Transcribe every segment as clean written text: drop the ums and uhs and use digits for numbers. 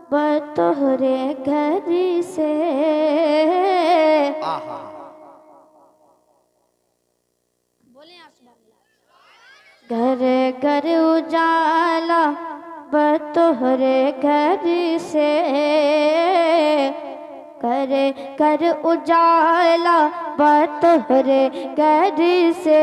बतोहरे घर से। घर घर उजाला बतोहरे घर से। करे कर उजाला बतोहरे घर से।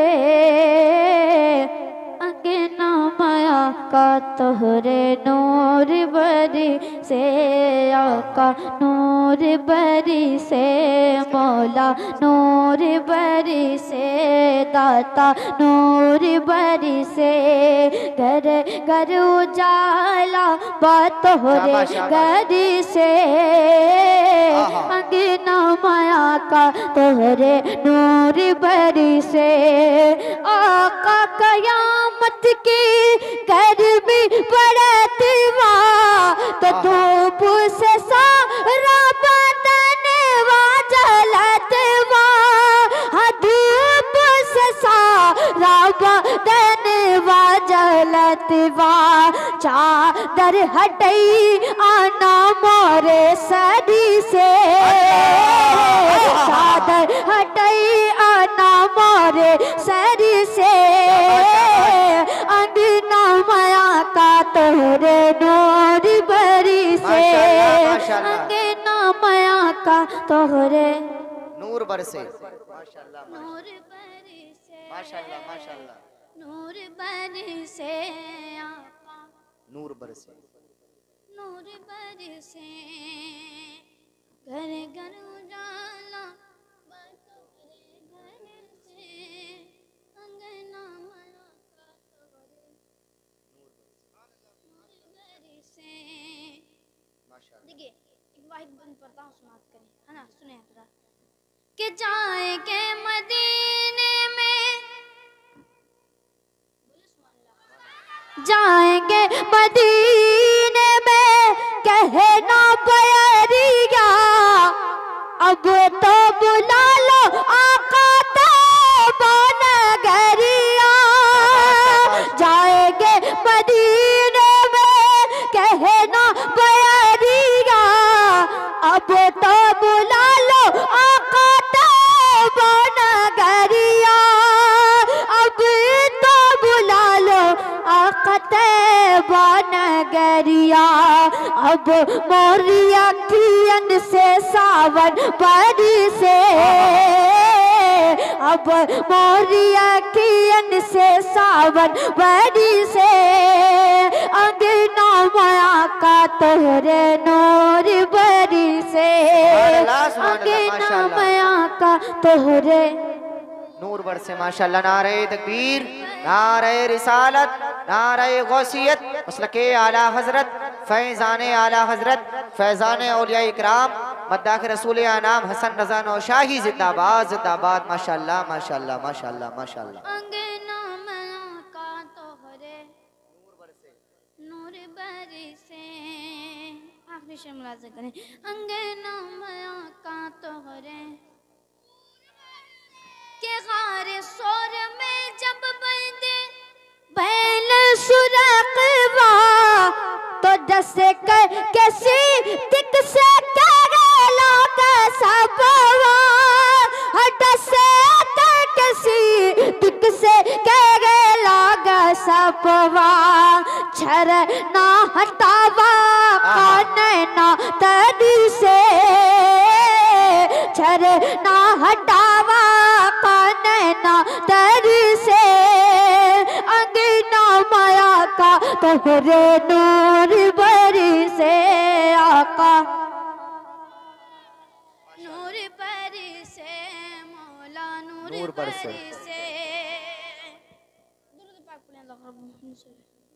अंगना माया का तोहरे नूर बरी से। आका नूर बरी से। मौला नूर बरी से। दाता नूर बरी से। घर घर उजाला बतोहरे घर से। अंगना माया का तोहरे नूर बरी से। आका कयामत की गर्मी पड़तवा तो धूप से सारा बदन जलतवा। धूप से सारा बदन जलतवा। चादर हटई आना मोरे सरी से। चादर हटई आना मोरे सरी से। अंगना माया का तोहरे नूर बरी से। अंगना माया का तोहरे नूर बरसे। नूर बरी से। माशाल्लाह माशाल्लाह। नूर बरी से। नूर बरसे। नूर बरी से। घर घर उजाला बतोहरे घर से। अंगना माया का तोहरे नूर बरी से। देखिए एक वाहिद बंद पढ़ता हूँ, समाप्त करें, है ना? सुने थोड़ा कि जाएंगे मदीने में। जाएंगे मदीने में कहना बयरिया। अब तो बुला लो आका तैयबा नगरिया। जाएंगे मदीने में कहना बयरिया। अब तो बुला लो आका तैयबा नगरिया। अब तो बुला लो आका तैयबा नगरिया। अब मोरी अखियन से सावन बरी से। अब मोरी अखियन से सावन बरी से। अंगना माया का तोहरे नूर बरी से। अंगना माया का तोहरे नूर बरसे। माशाल्लाह। नारे तकबीर, नारे रिसालत, नारे गौसियत, मसलके आला हजरत, फैजाने आला हजरत, फैजाने औलिया इकराम, मद्दाख रसूल आनाम हसन रज़ा नौशाही जिंदाबाद जिंदाबाद। माशाल्लाह माशाल्लाह माशाल्लाह माशाल्लाह। अंगना माया का तोहरे नूर बरी से। आखिरी शेर मुलाज़ा करें। अंगना माया का तोहरे के गारे सोर में जब बंदे बैल सुरखवा। तो जैसे कैसी दिक से करेला का सबवा। डसे कैसी दिक से करेला का सबवा। छर ना हटावा काने ना तरी से। छर ना हटावा काने ना तरी से। अंगना माया का तोहरे नूर बरी से। आका नूर बरी से। मौला नूर बरी से। दुरूद पाक पढ़ें अल्लाह